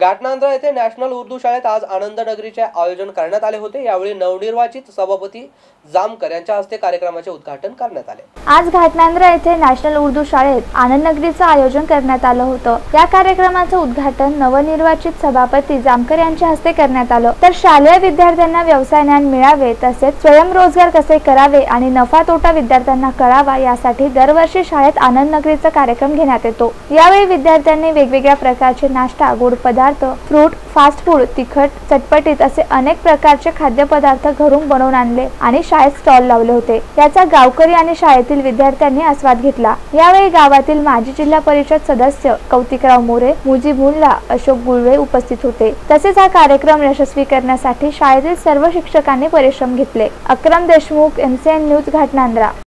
घाटनांद्रा येथे नॅशनल उर्दू शाळेत आज आनंद नगरीचे आयोजन करण्यात आले होते। यावेळी नवनिर्वाचित सभापती जामकर यांच्या हस्ते कार्यक्रमाचे उद्घाटन करण्यात आले। आज घाटनांद्रा येथे नॅशनल उर्दू शाळेत आनंद नगरीचे आयोजन करण्यात आलं होतं। या कार्यक्रमाचे उद्घाटन नवनिर्वाचित सभापती जामकर यांच्या हस्ते करण्यात आलं। तर शालेय विद्यार्थ्यांना व्यवसाय ज्ञान मिळावे, तसेच स्वयंरोजगार कसे करावे आणि नफा तोटा विद्यार्थ्यांना कळावा यासाठी दरवर्षी शाळेत आनंद नगरीचा कार्यक्रम घेण्यात येतो। यावेळी विद्यार्थ्यांनी वेगवेगळ्या प्रकारचे नाश्ता, गोड पदार्थ, फ्रूट, फास्ट फूड, तिखट, चटपटीत असे अनेक प्रकारचे खाद्यपदार्थ घरून बनवून आणले आणि शाळेत स्टॉल लावले होते। याचा गावकरी आणि शाळेतील विद्यार्थ्यांनी आस्वाद घेतला। यावेळी गावातील माजी जिल्हा परिषद सदस्य कौतिकराव मोरे, मुजीब मुल्ला, अशोक गुळवे उपस्थित होते। तसेच हा कार्यक्रम यशस्वी करण्यासाठी शाळेतील सर्व शिक्षकांनी परिश्रम घेतले। Akram Deshmukh, MCN news, Ghatnandra.